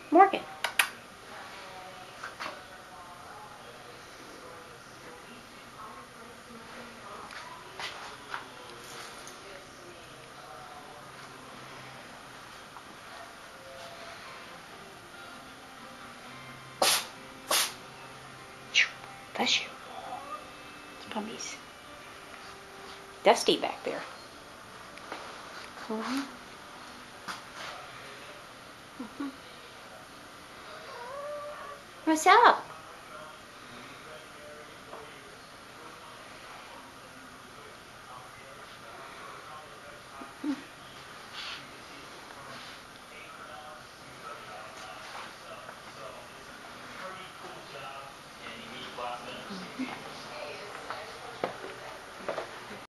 Morgan. Bless you. It's puppies. Dusty back there. What's up?